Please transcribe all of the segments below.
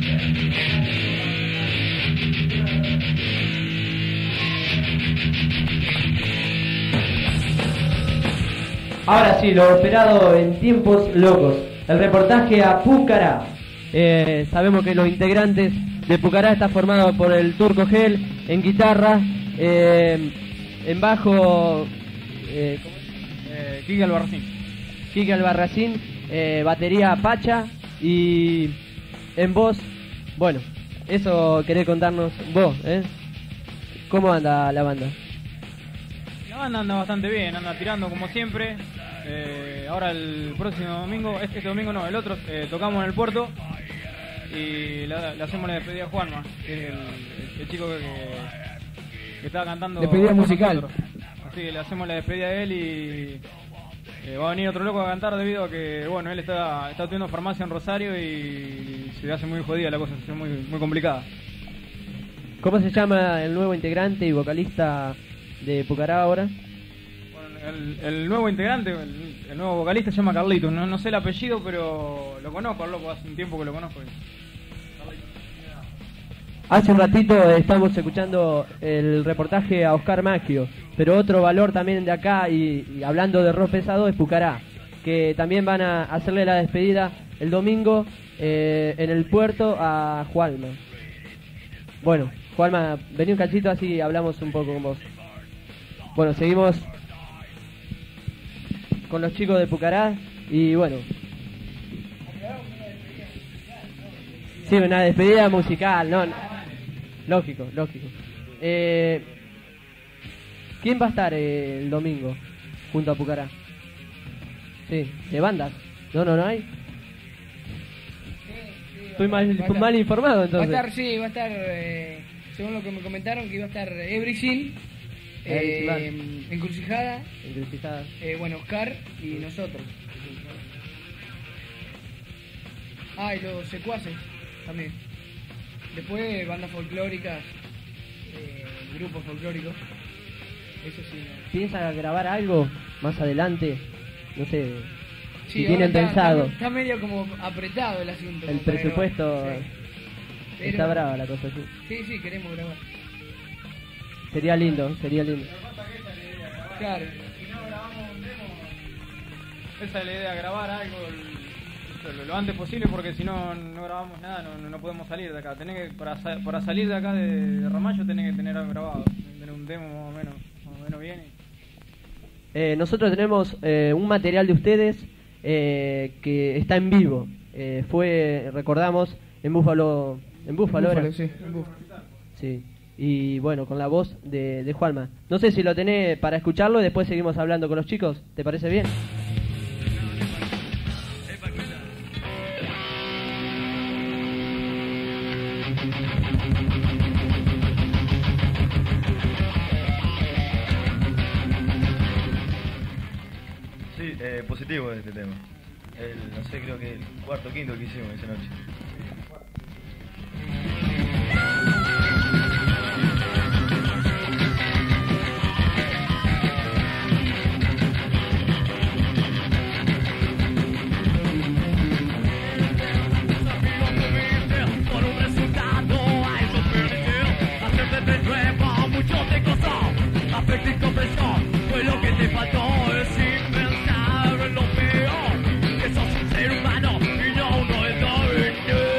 Ahora sí, lo esperado en tiempos locos. El reportaje a Pucará. Sabemos que los integrantes de Pucará están formados por el Turco Gel en guitarra, en bajo Quique Albarracín. Quique Albarracín, batería Pacha y en voz, bueno, eso querés contarnos vos, ¿cómo anda la banda? La banda anda bastante bien, anda tirando como siempre. Ahora el próximo domingo, este domingo no, el otro, tocamos en el puerto y le hacemos la despedida a Juanma, que es el chico que estaba cantando. Despedida musical. Nosotros. Así que le hacemos la despedida a él y va a venir otro loco a cantar debido a que, bueno, él está estudiando farmacia en Rosario y se hace muy jodida la cosa, se hace muy complicada. ¿Cómo se llama el nuevo integrante y vocalista de Pucará ahora? El nuevo integrante, el nuevo vocalista se llama Carlito. No sé el apellido, pero lo conozco, al loco, hace un tiempo que lo conozco. Hace un ratito estamos escuchando el reportaje a Oscar Maggio, pero otro valor también de acá, y hablando de rock pesado, es Pucará, que también van a hacerle la despedida el domingo en el puerto a Juanma. Bueno, Juanma, vení un cachito así hablamos un poco con vos. Bueno, seguimos con los chicos de Pucará y bueno. Sí, una despedida musical, no. Lógico. ¿Quién va a estar el domingo junto a Pucará? Sí, ¿de bandas? No hay. Estoy mal informado entonces. Va a estar, según lo que me comentaron, que iba a estar Everything, Encrucijada, bueno, Oscar y nosotros. Y los secuaces también. Después bandas folclóricas, grupos folclóricos. Eso sí. ¿No? ¿Piensa grabar algo más adelante? No sé. Sí, si tienen pensado. Está medio como apretado el asunto. El presupuesto. Sí. Está brava la cosa, sí. Sí, queremos grabar. Sería lindo. Claro. Si no grabamos un demo, esa es la idea, grabar algo lo antes posible, porque si no grabamos nada, no podemos salir de acá. Para salir de acá de Ramallo tenés que tener algo grabado, tener un demo más o menos bien. Nosotros tenemos un material de ustedes que está en vivo. Recordamos, en Búfalo era. Sí, en Búfalo. Sí. Y bueno, con la voz de Juanma. No sé si lo tenés para escucharlo y después seguimos hablando con los chicos. ¿Te parece bien? Sí, positivo este tema. No sé, creo que el cuarto o quinto que hicimos esa noche. Afecto y comprensión fue lo que te faltó, sin pensar en lo peor, que sos un ser humano y no uno de Darwin.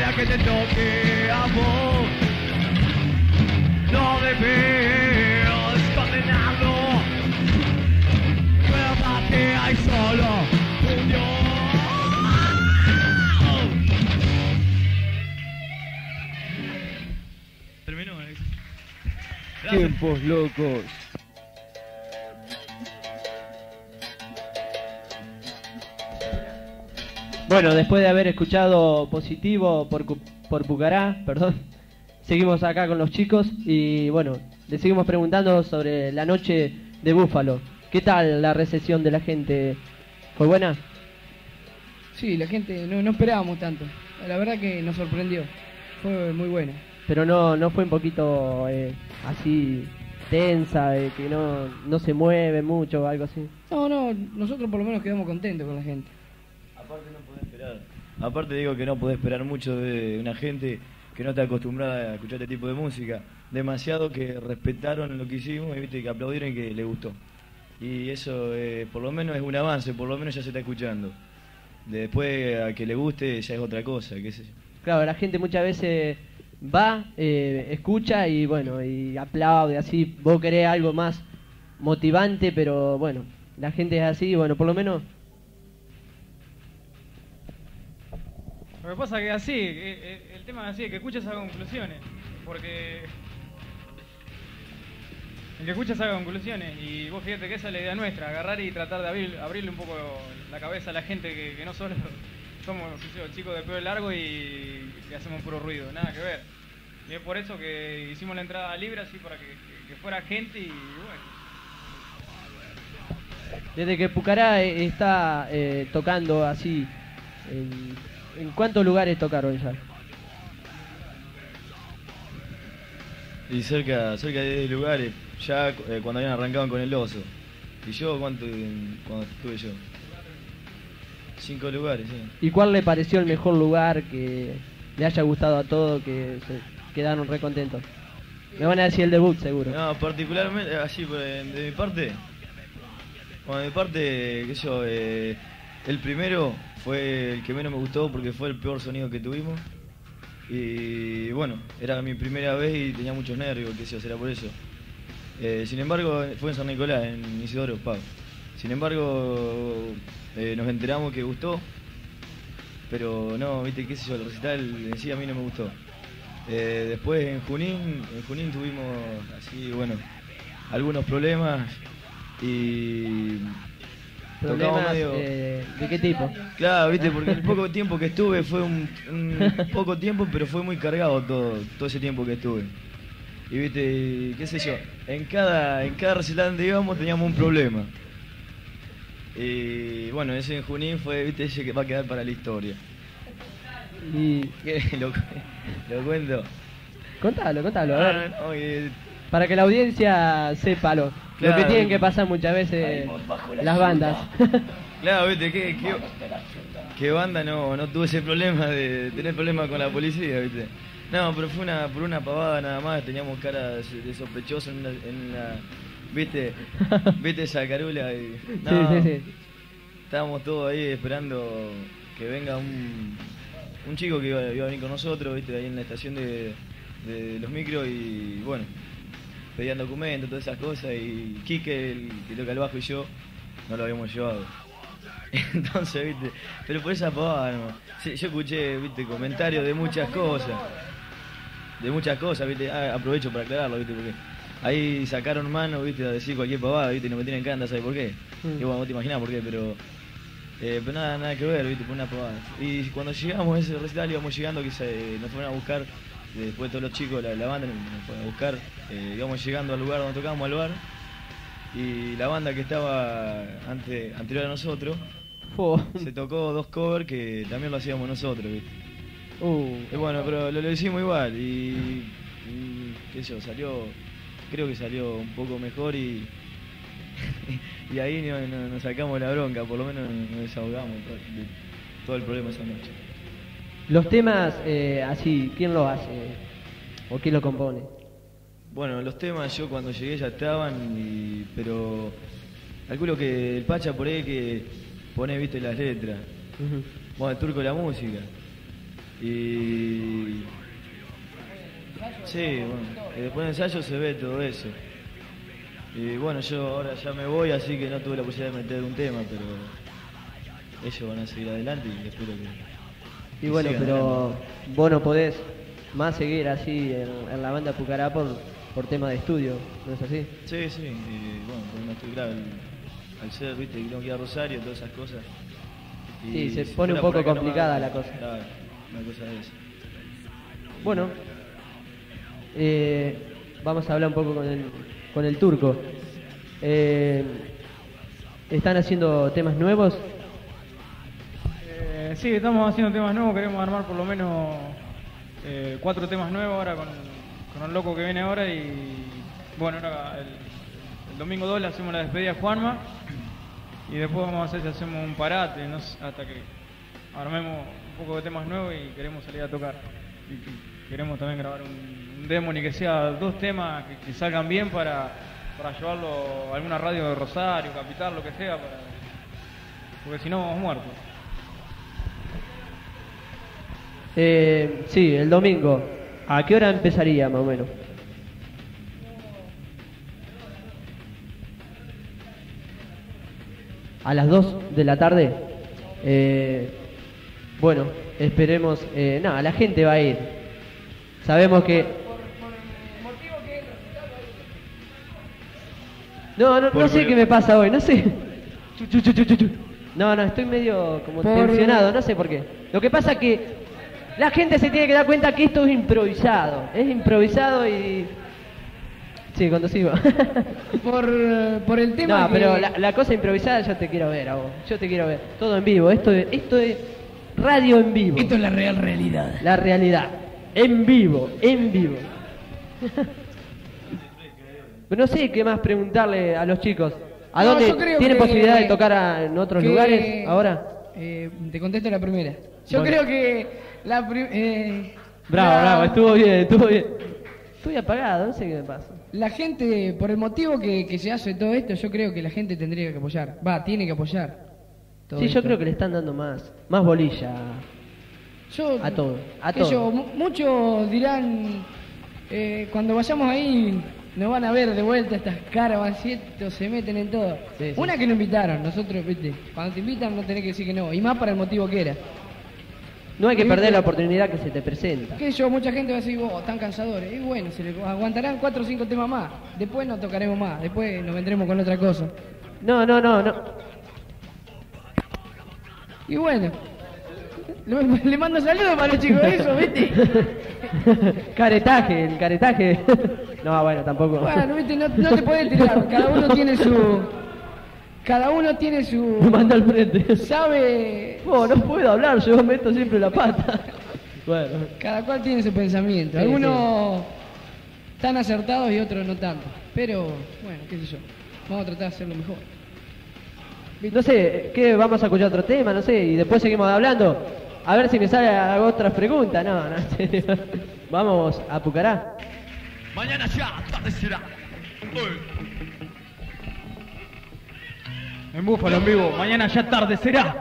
día que te toque a vos, no debes condenarlo. Verdad que hay solo un Dios. Terminó, Tiempos locos. Bueno, después de haber escuchado Positivo por Pucará, perdón, seguimos acá con los chicos y bueno, le seguimos preguntando sobre la noche de Búfalo. ¿Qué tal la recepción de la gente? ¿Fue buena? Sí, la gente no esperábamos tanto. La verdad que nos sorprendió. Fue muy buena. Pero no fue un poquito así tensa, que no se mueve mucho o algo así. No, nosotros por lo menos quedamos contentos con la gente. Aparte no podés esperar. Aparte digo que no podés esperar mucho de una gente que no está acostumbrada a escuchar este tipo de música. Demasiado que respetaron lo que hicimos y viste que aplaudieron y que les gustó. Y eso por lo menos es un avance, por lo menos ya se está escuchando. Después a que le guste ya es otra cosa, qué sé yo. Claro, la gente muchas veces va, escucha y bueno, y aplaude así. Vos querés algo más motivante, pero bueno, la gente es así, bueno, por lo menos. Lo que pasa es que así, el tema es así, que escuches haga conclusiones, porque el que escucha saca conclusiones y vos fíjate que esa es la idea nuestra, agarrar y tratar de abrirle un poco la cabeza a la gente que no solo somos chicos de pelo largo y que hacemos puro ruido, nada que ver. Y es por eso que hicimos la entrada libre así para que fuera gente y bueno. Desde que Pucará está tocando así, ¿en cuántos lugares tocaron ya? Y cerca de 10 lugares, ya cuando habían arrancado con el oso. ¿Y yo cuando estuve yo? 5 lugares, sí. ¿Y cuál le pareció el mejor lugar que le haya gustado a todos, que se quedaron re contentos? Me van a decir el debut, seguro. No, particularmente, así, de mi parte, qué sé yo, el primero fue el que menos me gustó porque fue el peor sonido que tuvimos. Y bueno, era mi primera vez y tenía muchos nervios, qué sé yo, será por eso. Sin embargo, fue en San Nicolás, en Isidoro Pau. Sin embargo, nos enteramos que gustó, pero no, viste, qué sé yo, el recital en sí a mí no me gustó. Después en Junín tuvimos así, bueno, algunos problemas y ¿Problemas medio... de qué tipo? Claro, viste, porque el poco tiempo que estuve fue un poco tiempo, pero fue muy cargado todo ese tiempo que estuve. Y viste, qué sé yo, en cada recital donde íbamos teníamos un problema. Y bueno, ese en Junín fue, viste, ese que va a quedar para la historia. Y ¿Qué? ¿Lo cuento? contalo, a ver. Oye, Para que la audiencia sepa lo que Claro. tienen que pasar muchas veces las bandas. claro, viste, ¿qué banda no tuvo ese problema de tener problemas con la policía, viste? No, pero fue por una pavada nada más, teníamos cara de sospechoso en una ¿viste? ¿Viste esa carula? Y, no, Sí. Estábamos todos ahí esperando que venga un chico que iba a venir con nosotros, viste, ahí en la estación de los micros y bueno, pedían documentos, todas esas cosas y Quique, el que toca el bajo y yo, no lo habíamos llevado. Entonces, viste, pero por esa pavada, no. Sí, yo escuché, viste, comentarios de muchas cosas, viste, aprovecho para aclararlo, viste, porque ahí sacaron mano, viste, a decir cualquier pavada, viste, y nos metieron en canda, ¿sabes por qué? Y bueno, vos te imaginás por qué, pero nada que ver, viste, por una pavada. Y cuando llegamos a ese recital íbamos llegando, que nos fueron a buscar, después todos los chicos, la banda nos fueron a buscar, íbamos llegando al lugar donde tocábamos, al bar, y la banda que estaba anterior a nosotros, se tocó 2 covers que también lo hacíamos nosotros, viste. Y bueno, pero lo hicimos igual y qué sé yo, creo que salió un poco mejor y ahí nos sacamos la bronca, por lo menos nos desahogamos de todo el problema esa noche. Los temas así, ¿quién los hace? ¿O quién lo compone? Bueno, los temas yo cuando llegué ya estaban, pero calculo que el Pacha por ahí que pone, viste, las letras. Ujú. Bueno, el Turco la música. Y sí, bueno, y después de ensayo se ve todo eso. Y bueno, yo ahora ya me voy, así que no tuve la posibilidad de meter un tema, pero ellos van a seguir adelante y espero que... Y bueno, sigan pero adelante. vos no podés más seguir así en la banda Pucará por tema de estudio, ¿no es así? Sí, sí, y bueno, porque no estoy claro, al ser, viste, que tengo que ir a Rosario, todas esas cosas. Sí, se si pone un fuera por poco acá complicada nomás, la cosa. Claro, una cosa de esa. Bueno, vamos a hablar un poco con el turco. ¿Están haciendo temas nuevos? Sí, estamos haciendo temas nuevos, queremos armar por lo menos 4 temas nuevos ahora con el loco que viene ahora y bueno, ahora el domingo 2 le hacemos la despedida a Juanma y después vamos a hacer si hacemos un parate, no sé, hasta que armemos un poco de temas nuevos y queremos salir a tocar. Y queremos también grabar un demo, ni que sea 2 temas que salgan bien para llevarlo a alguna radio de Rosario, Capital, lo que sea, porque si no vamos muertos. Sí, el domingo. ¿A qué hora empezaría más o menos? A las 2 de la tarde. Bueno, esperemos. No, la gente va a ir. Sabemos que... No sé qué me pasa hoy, no sé. No, estoy medio como tensionado, no sé por qué. Lo que pasa es que la gente se tiene que dar cuenta que esto es improvisado y... Sí, cuando sigo. por el tema No, que... pero la cosa improvisada yo te quiero ver a vos. Yo te quiero ver. Todo en vivo. Esto es radio en vivo. Esto es la real realidad. La realidad. En vivo. Pero no sé qué más preguntarle a los chicos. ¿A No, dónde yo creo tienen que- posibilidad de tocar en otros que- lugares ahora? Te contesto la primera. Yo Bueno. creo que Bravo, estuvo bien. Estoy apagado, no sé qué me pasa. La gente, por el motivo que se hace todo esto, yo creo que la gente tendría que apoyar. Tiene que apoyar. todo Sí, yo esto. creo que le están dando más bolilla. Yo, A todo, a qué todo. yo, muchos dirán, cuando vayamos ahí, nos van a ver de vuelta estas caravancietos, se meten en todo. Sí, sí. Una que nos invitaron, nosotros, viste, cuando te invitan no tenés que decir que no, y más para el motivo que era. No hay que Sí, perder sí. la oportunidad que se te presenta. Que yo, mucha gente va a decir, vos, tan cansadores. Y bueno, se le aguantarán 4 o 5 temas más. Después no tocaremos más, después nos vendremos con otra cosa. No. Y bueno, le mando saludos para los chicos de eso, ¿viste? El caretaje. No, bueno, tampoco. Bueno, ¿viste? No te puedes tirar, cada uno tiene su... Me manda al frente. Sabe... No puedo hablar, yo meto siempre la pata. Bueno. Cada cual tiene su pensamiento. Sí, Algunos tan acertados y otros no tanto. Pero, bueno, qué sé yo. Vamos a tratar de hacerlo mejor. No sé, ¿qué? Vamos a escuchar otro tema, no sé, y después seguimos hablando. A ver si me sale otras preguntas. No, en serio. Vamos a Pucará. Mañana ya atardecerá. En Búfalo en vivo, mañana ya atardecerá.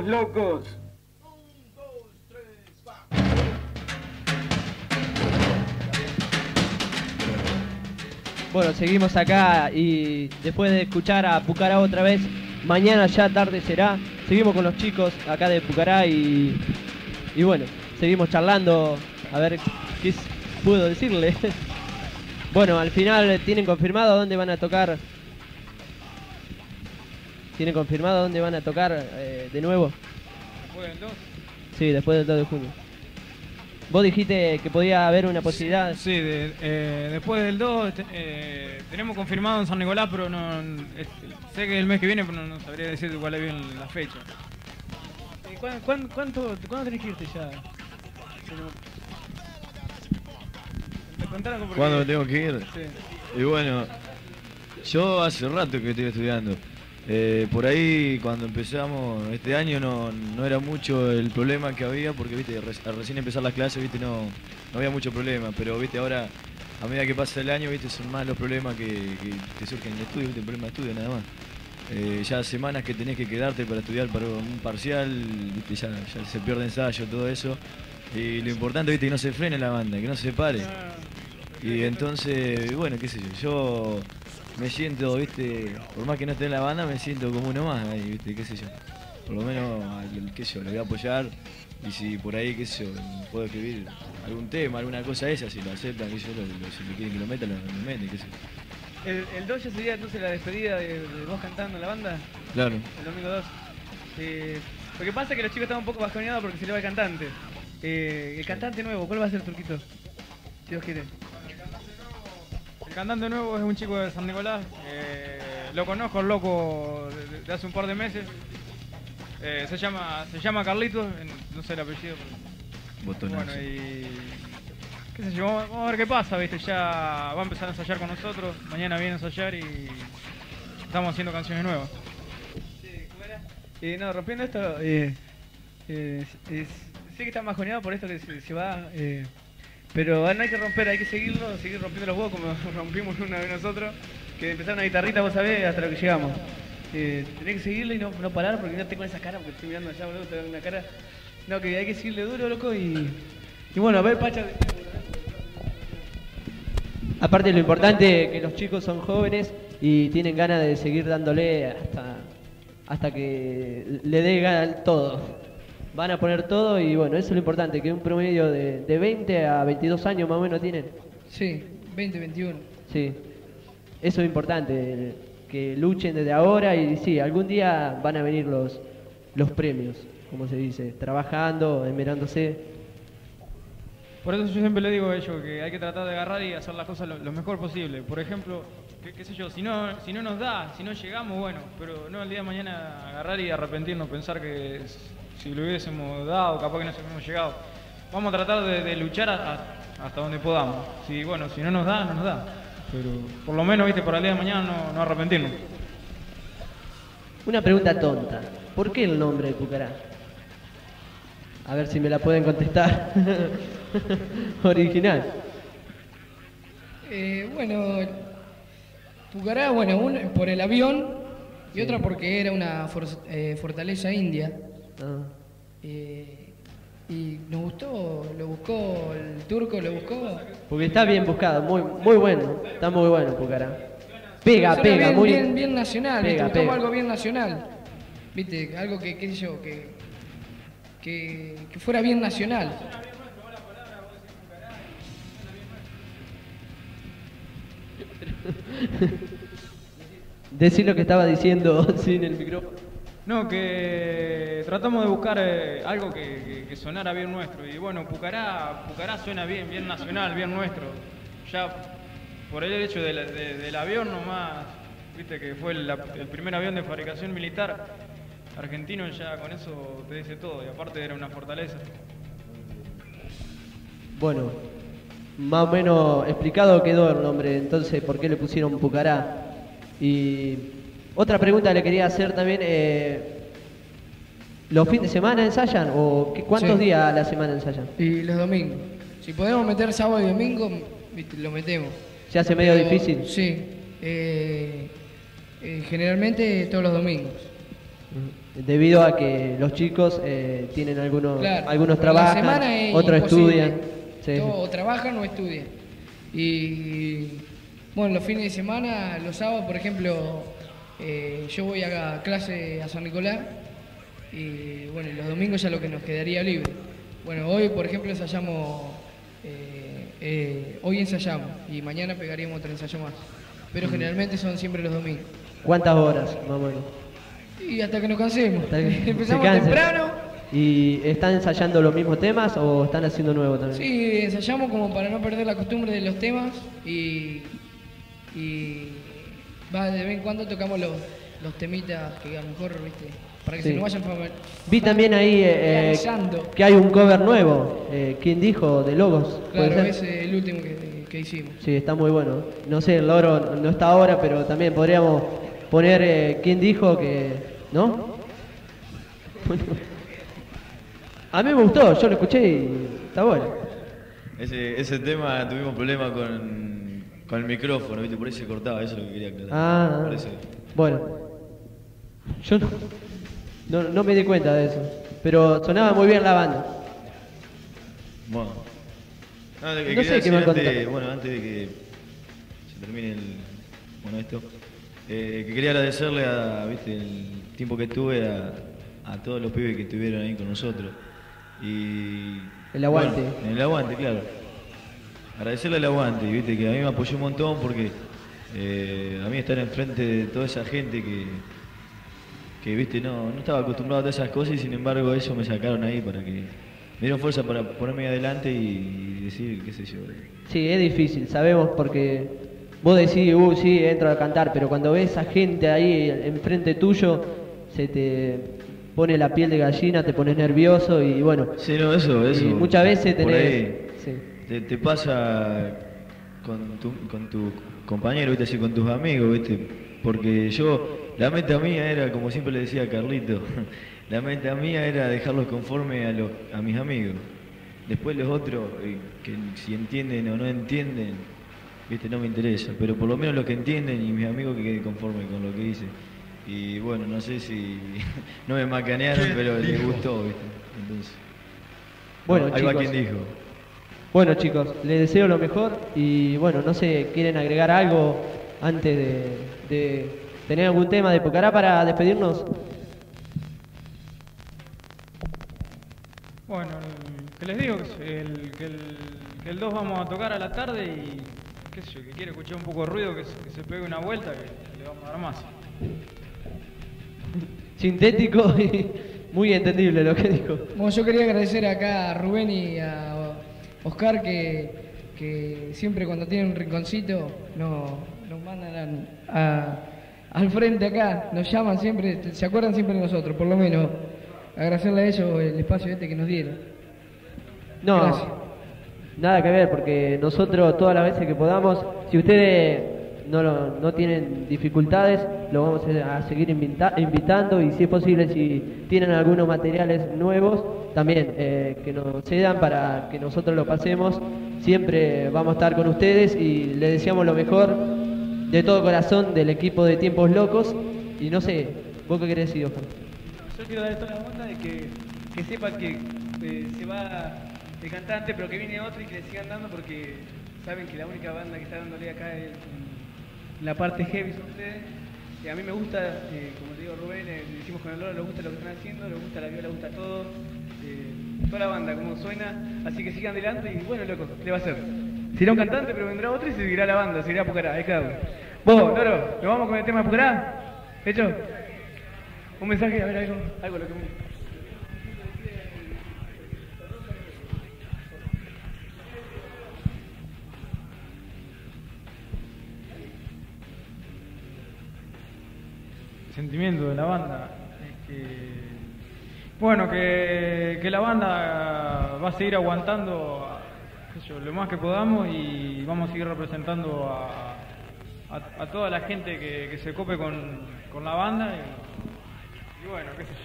los locos. Bueno, seguimos acá y después de escuchar a Pucará otra vez, mañana ya tarde será. Seguimos con los chicos acá de Pucará y bueno, seguimos charlando a ver qué puedo decirle. Bueno, al final tienen confirmado dónde van a tocar. ¿Tienen confirmado dónde van a tocar de nuevo? ¿Después del 2? Sí, después del 2 de junio. Vos dijiste que podía haber una posibilidad. Sí, después del 2 tenemos confirmado en San Nicolás, pero sé que el mes que viene, pero no sabría decir cuál es bien la fecha. ¿Cuándo tenés que irte ya? ¿Cuándo me tengo que ir? Sí. Y bueno, yo hace rato que estoy estudiando. Por ahí cuando empezamos este año no era mucho el problema que había, porque viste, al recién empezar las clases, viste, no había mucho problema, pero viste, ahora a medida que pasa el año, viste, son más los problemas que te surgen en el estudio, viste, el problema de estudio nada más. Ya semanas que tenés que quedarte para estudiar para un parcial, viste, ya se pierde ensayo, todo eso. Y lo importante, viste, que no se frene la banda, que no se pare. Y entonces, bueno, qué sé yo me siento, viste, por más que no esté en la banda, me siento como uno más ahí, viste, qué sé yo. Por lo menos, qué sé yo, le voy a apoyar. Y si por ahí, qué sé yo, puedo escribir algún tema, alguna cosa esa, si lo aceptan, qué sé yo, si me quieren que lo metan, lo meten, qué sé yo. ¿El 2 ya sería entonces la despedida de vos cantando en la banda? Claro. El domingo 2. Lo que pasa es que los chicos están un poco bajoneados porque se le va el cantante. El cantante nuevo, ¿cuál va a ser, Turquito? Si Dios quiere. El cantante nuevo es un chico de San Nicolás. Lo conozco, el loco, de hace un par de meses. Se llama Carlitos, no sé el apellido. Botonazo. Bueno, y qué sé yo, vamos a ver qué pasa, viste, ya va a empezar a ensayar con nosotros, mañana viene a ensayar y estamos haciendo canciones nuevas. Sí, ¿cómo era? No, rompiendo esto, sé que está bajoneado por esto que se va, pero no hay que romper, hay que seguir rompiendo los huevos como rompimos una vez nosotros, que empezaron una guitarrita, vos sabés, hasta lo que llegamos. Tenés que seguirle y no parar porque no tengo esa cara, porque estoy mirando allá, boludo, tengo una cara. No, que hay que seguirle duro, loco, y bueno, a ver, Pacha. Aparte, lo importante es que los chicos son jóvenes y tienen ganas de seguir dándole hasta que le dé ganas todo. Van a poner todo y bueno, eso es lo importante, que un promedio de 20 a 22 años más o menos tienen. Sí, 20, 21. Sí, eso es importante, que luchen desde ahora y sí, algún día van a venir los premios, como se dice, trabajando, esmerándose. Por eso yo siempre le digo a ellos que hay que tratar de agarrar y hacer las cosas lo mejor posible. Por ejemplo, qué sé yo, si no nos da, si no llegamos, bueno, pero no el día de mañana agarrar y arrepentirnos, pensar que si lo hubiésemos dado, capaz que no hubiésemos llegado. Vamos a tratar de luchar hasta donde podamos. Si no nos da, no nos da. Pero por lo menos, viste, para el día de mañana no arrepentirnos. Una pregunta tonta. ¿Por qué el nombre de Pucará? A ver si me la pueden contestar. Original. Bueno, Pucará, bueno, una por el avión y otra porque era una fortaleza india. Ah. Y nos gustó, lo buscó el turco, lo buscó. Porque está bien buscado, muy bueno. Está muy bueno Pucará. Pega, Suena bien nacional, pega, ¿viste? Buscamos pega. algo bien nacional. ¿Viste? Algo que qué sé yo, que fuera bien nacional. Decí lo que estaba diciendo sin el micrófono. No, que tratamos de buscar algo que sonara bien nuestro. Y bueno, Pucará suena bien nacional, bien nuestro. Ya por el hecho del avión nomás, viste que fue el primer avión de fabricación militar argentino, ya con eso te dice todo. Y aparte era una fortaleza. Bueno, más o menos explicado quedó el nombre, entonces, ¿por qué le pusieron Pucará? Y otra pregunta le quería hacer también, ¿los fines de semana ensayan o cuántos Sí. días a la semana ensayan? Y los domingos. Si podemos meter sábado y domingo, ¿viste? Lo metemos. Se hace medio Pero, difícil. Sí. Generalmente todos los domingos. Debido a que los chicos tienen algunos Claro, algunos pero la trabajan, semana es otros imposible. estudian. Sí, sí. O trabajan o estudian. Y bueno, los fines de semana, los sábados, por ejemplo, yo voy a clase a San Nicolás y bueno, y los domingos ya lo que nos quedaría libre. Bueno, hoy, por ejemplo, ensayamos, hoy ensayamos y mañana pegaríamos otro ensayo más. Pero generalmente son siempre los domingos. ¿Cuántas horas, más o menos? Y hasta que nos cansemos. Hasta que Empezamos se cansen. temprano. ¿Y están ensayando los mismos temas o están haciendo nuevos también? Sí, ensayamos como para no perder la costumbre de los temas y va, de vez en cuando tocamos los temitas que a lo mejor, viste, para que Sí. se nos vayan Vi también ahí realizando. que hay un cover nuevo. ¿Quién dijo? De Logos. ¿puede Claro, ser? ese es el último que hicimos. Sí, está muy bueno. No sé, el logro no está ahora, pero también podríamos poner quién dijo que... ¿No? A mí me gustó, yo lo escuché y está bueno. Ese tema tuvimos problemas con el micrófono, ¿viste? Por ahí se cortaba, eso es lo que quería aclarar. Ah, Por eso. bueno. Yo no me di cuenta de eso, pero sonaba muy bien la banda. Bueno. No, lo que No quería sé qué me decir contó. antes de que se termine esto, que quería agradecerle ¿viste? El tiempo que estuve a todos los pibes que estuvieron ahí con nosotros. Y El aguante. Bueno, el aguante, claro. Agradecerle el aguante, ¿viste? Que a mí me apoyó un montón porque a mí estar enfrente de toda esa gente que ¿viste? No estaba acostumbrado a todas esas cosas y sin embargo ellos me sacaron ahí para que me dieron fuerza para ponerme adelante y decir, qué sé yo. Sí, es difícil, sabemos, porque vos decís, sí, entro a cantar, pero cuando ves a gente ahí enfrente tuyo, se te pone la piel de gallina, te pones nervioso y bueno. Sí, no, eso. Y muchas veces por tenés... ahí Sí. te pasa con tu compañero, ¿viste? Así, con tus amigos, ¿viste? Porque la meta mía era, como siempre le decía a Carlito, la meta mía era dejarlos conforme a mis amigos. Después los otros, que si entienden o no entienden, ¿viste? No me interesa, pero por lo menos los que entienden y mis amigos que queden conforme con lo que hice. Y bueno, no sé si no me macanearon, pero les gustó, ¿viste? Entonces, Bueno, ahí va chicos. quien dijo. Bueno, chicos, les deseo lo mejor y bueno, no sé, ¿quieren agregar algo antes de tener algún tema de Pucará para despedirnos? Bueno, que les digo que el 2 vamos a tocar a la tarde y qué sé yo, que quiere escuchar un poco de ruido, que se pegue una vuelta, que le vamos a dar más. Sintético y muy entendible lo que dijo. Bueno, yo quería agradecer acá a Rubén y a Oscar que siempre cuando tienen un rinconcito nos mandan al frente acá, nos llaman siempre, se acuerdan siempre de nosotros, por lo menos agradecerle a ellos el espacio este que nos dieron. No, Gracias. nada que ver, porque nosotros todas las veces que podamos, si ustedes no tienen dificultades, lo vamos a seguir invitando y si es posible, si tienen algunos materiales nuevos, también que nos cedan para que nosotros lo pasemos. Siempre vamos a estar con ustedes y les deseamos lo mejor de todo corazón del equipo de Tiempos Locos. Y no sé, ¿vos qué querés decir, Oscar? Yo quiero dar toda la onda de que sepan que se va el cantante, pero que viene otro y que le sigan dando porque saben que la única banda que está dándole acá es la parte heavy son ustedes. Y a mí me gusta, como te digo Rubén, le decimos con el Loro, le gusta lo que están haciendo, le gusta la viola, le gusta todo, toda la banda, como suena, así que sigan adelante y bueno, loco, ¿qué le va a hacer? Será un cantante, pero vendrá otro y seguirá la banda, seguirá Pucará, ahí cada uno. Vos, Loro, ¿nos vamos con el tema de Pucará? ¿Hecho? Un mensaje, a ver, algo lo que me... Sentimiento de la banda es que bueno, que la banda va a seguir aguantando qué sé yo, lo más que podamos y vamos a seguir representando a toda la gente que se cope con la banda y bueno, qué sé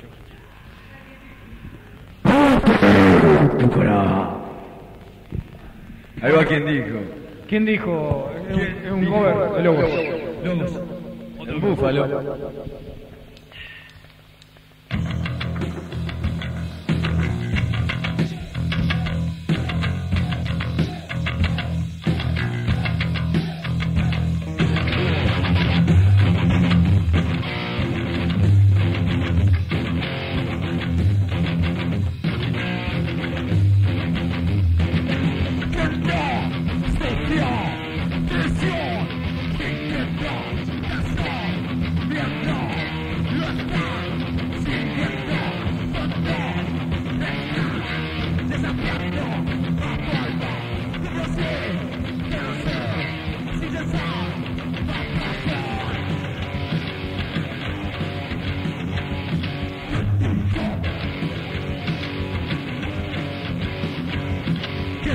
yo. Ahí va quien dijo. ¿Quién dijo? Es un cover de Lobos. El búfalo.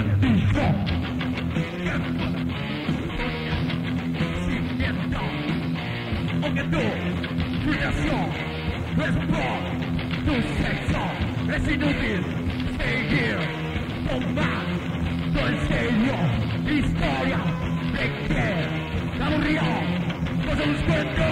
Aunque tu creación es por tu sexo, es inútil seguir tomando en serio historia de que aburrió, no se los cuento.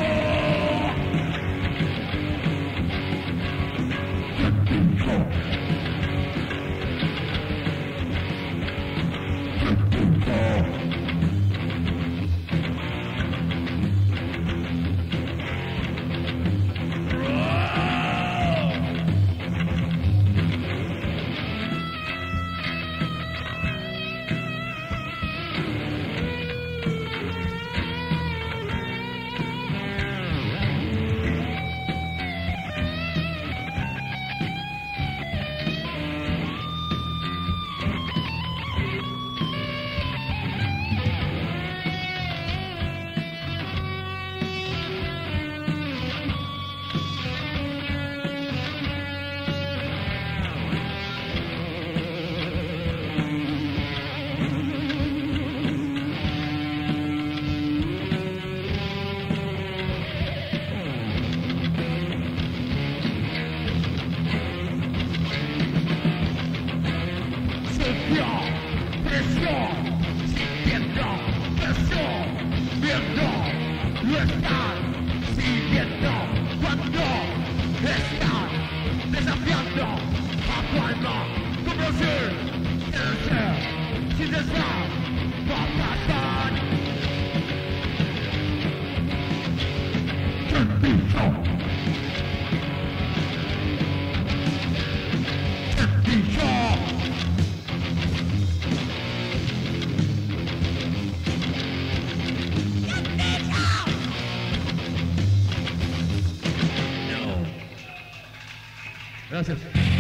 Gracias.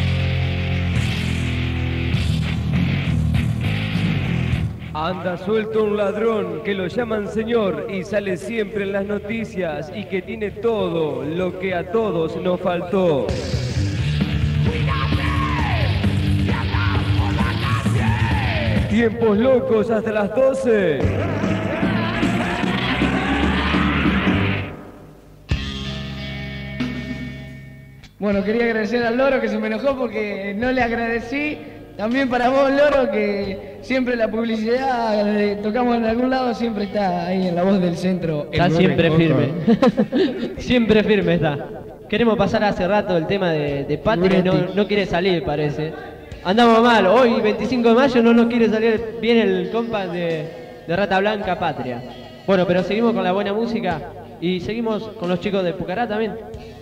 Anda suelto un ladrón que lo llaman señor y sale siempre en las noticias y que tiene todo lo que a todos nos faltó. Tiempos locos hasta las 12. Bueno, quería agradecer al Loro que se me enojó porque no le agradecí. También para vos, Loro, que siempre la publicidad, tocamos en algún lado, siempre está ahí en La Voz del Centro. Está siempre firme. Siempre firme está. Queremos pasar hace rato el tema de Patria y no quiere salir, parece. Andamos mal, hoy 25 de mayo no nos quiere salir bien el compa de Rata Blanca Patria. Bueno, pero seguimos con la buena música y seguimos con los chicos de Pucará también.